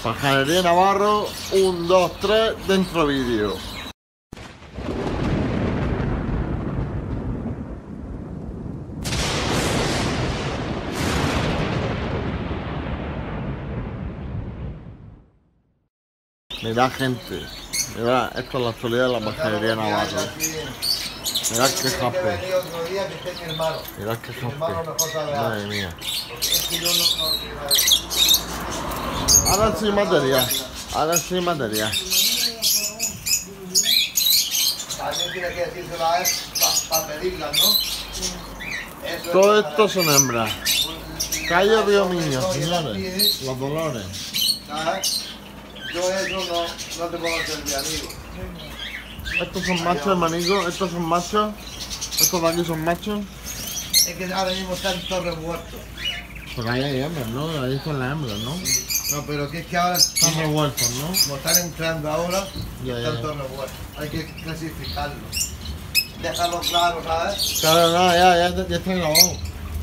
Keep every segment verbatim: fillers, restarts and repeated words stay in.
Pajarería Navarro, un, dos, tres, dentro vídeo. Mirad, gente, mirad, esto es la actualidad de la pajarería Navarro. Mirad qué jape. Mirad qué jape. Madre mía. Ahora sí material. Ahora sí material. También tiene que decírselo a él para pedirlas, ¿no? Todo esto son hembras. Calle Río Miño, señores. Los Dolores. Yo eso no, no te puedo hacer mi amigo. Estos son machos, hermanico. Estos son machos. Estos de aquí son machos. Es que ahora mismo están todos revueltos. Porque ahí hay hembras, ¿no? Ahí están las hembras, ¿no? No, pero que es que ahora Están revueltos, ¿no? como están entrando ahora, Ya, están ya. todos revueltos. Hay que clasificarlos. Déjalo claro, ¿sabes? Claro, no, ya, ya, ya está grabado.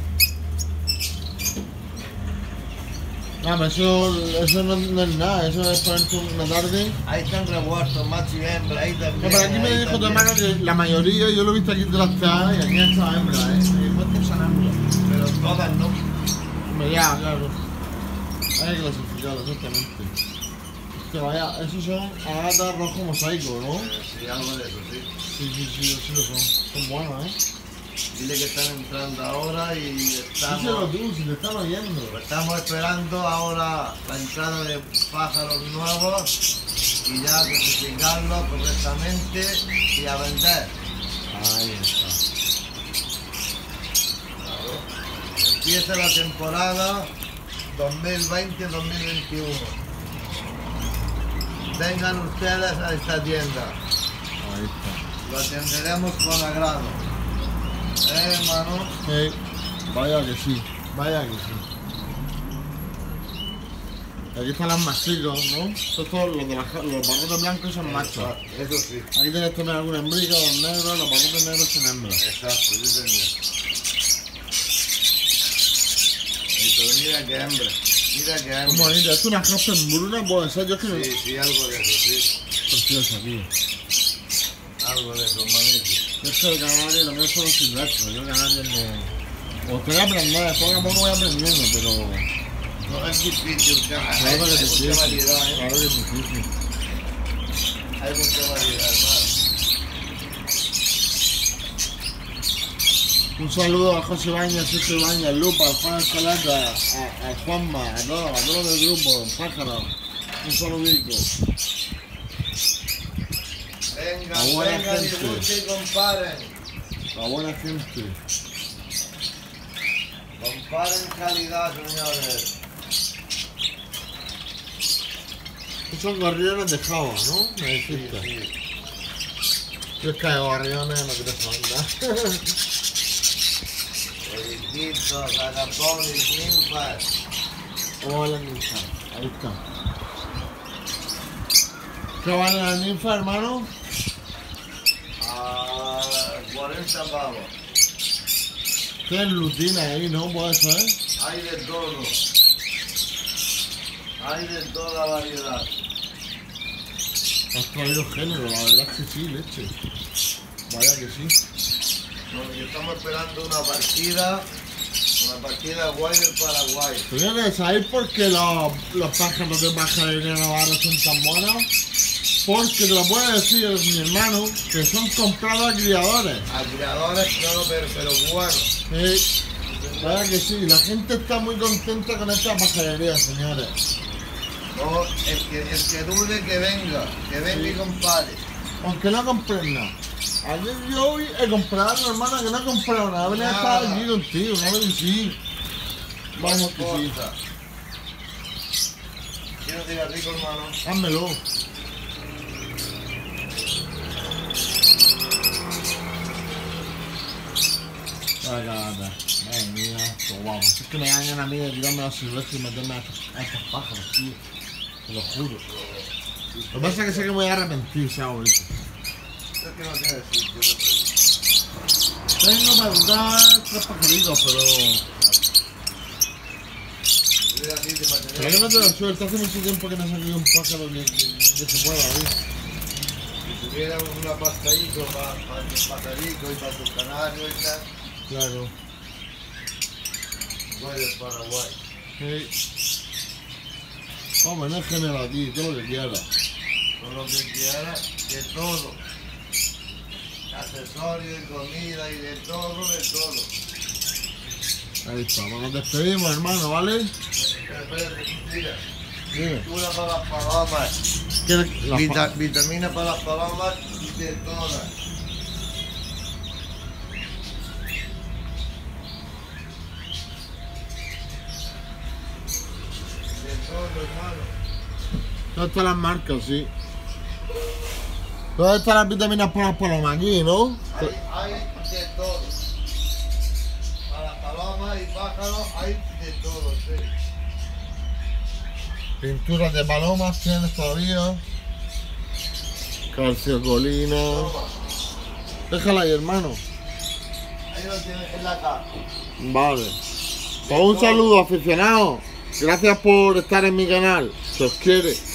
No, pero eso, eso no, no es nada, eso es ponerte una tarde. Ahí están revueltos, macho y hembra, ahí también. No, pero aquí me ahí dijo tu también. hermano que la mayoría, yo lo he visto aquí trastear y aquí está hembra, ¿eh? Me dijo que son hembras. Pero todas no. Hombre, ya, claro. Hay que clasificarlo, exactamente. Es que vaya, esos son agatas rojo mosaico, ¿no? Eh, sí, algo de eso, sí. Sí, sí, sí, sí lo son. Son buenos, ¿eh? Dile que están entrando ahora y Díselo estamos, tú, si te están oyendo. estamos esperando ahora la entrada de pájaros nuevos y ya clasificarlos correctamente y a vender. Ahí está. Claro. Empieza la temporada dos mil veinte dos mil veintiuno. Vengan ustedes a esta tienda. Ahí está. Lo atenderemos con agrado. ¿Eh, hermano? Sí, vaya que sí, vaya que sí. Aquí están las machicos, ¿no? Estos todos los de las, los barrotes blancos son machos. Eso sí. Aquí tienes también alguna hembrica, los negros, los barrotes negros son hembras. Exacto, sí señor. Y pero mira que hembra, mira que hembra. Como bonita, es una jaspa en bruna, puede ser, yo es que no... Sí, sí, algo de eso, sí. Preciosa, tío. Algo de eso, manito. Yo es que el canario lo mío son los silvestres, yo canario no... O estoy aprendiendo, poco a poco voy aprendiendo, pero... No es difícil, que hay, Claro que hay es mucha difícil, variedad, ¿eh? claro que es difícil. Hay mucha variedad, hermano. Un saludo a José Bañas, José Bañas, Lupa, a Juan Escalata, a, a Juanma, a todos, a todos del grupo, Pájaro. Un saludico. Vengan, A buena vengan y gente. busquen y comparen. A buena gente. Comparen calidad, señores. Son gorriones de Java, ¿no? Me dijiste. Sí, sí. Yo es que hay gorriones, no quiero saber nada. Periquitos, agapones, ninfas. Hola, ninfa. Ahí está. ¿Qué vale la ninfa, hermano? A cuarenta pavos. Tienes lutina ahí, ¿no? Puede ser. Hay de todo. Hay de toda variedad. Has traído género, la verdad es que sí, leche. Vaya que sí. Porque estamos esperando una partida, una partida guay del Paraguay. Señores, ¿sabéis por qué los, los pájaros de pajarería Navarro son tan buenos? Porque te lo puede decir mi hermano, que son comprados a criadores. A criadores, no, pero, pero buenos. Sí, vaya que sí, la gente está muy contenta con esta pajarería, señores. No, el que, el que dude que venga, que venga y compare. Aunque no compren nada. Ayer yo hoy he comprado, hermana, que no he comprado nada. Venía a estar aquí contigo, no ver sí. Vamos que sí. Importa. ¿Quieres cigarrillo, hermano? Házmelo. Ay, gata. Madre mía, qué guapo. Es que me dan a mí de tirarme la silvestre y meterme a estos, a estos pájaros, tío. Te lo juro. Lo que pasa es que sé que me voy a arrepentir, sea bonito. Es que no tiene sitio. Tengo para dar tres pajaritos, pero... Yo voy a decirte para tener Pero que no te da suerte, hace mucho tiempo que no saqué un pájaro que, que, que se pueda abrir. Si tuviéramos una pastelito para pa tus pajaritos y para tus canarios y tal, Claro. puedes Paraguay. Sí. Hombre, no es general aquí, todo lo que quieras. Todo lo que quieras, de todo. Accesorios, comida y de todo, de todo. Ahí está, pues nos despedimos, hermano, ¿vale? Pero espérate, mira, Dime. una para las palomas, ¿Qué la vita, vitamina para las palomas y de todas. De todo, hermano. ¿Dónde están las marcas, sí? ¿Dónde están las vitaminas para las palomas? Aquí, ¿no? Hay, hay de todo. Para palomas y pájaros hay de todo, sí. Pinturas de palomas tienes todavía. Calciocolina. Toma, Déjala ahí, hermano. ahí lo tienes en la caja. Vale. Pues un saludo, aficionado. Gracias por estar en mi canal. Se os quiere.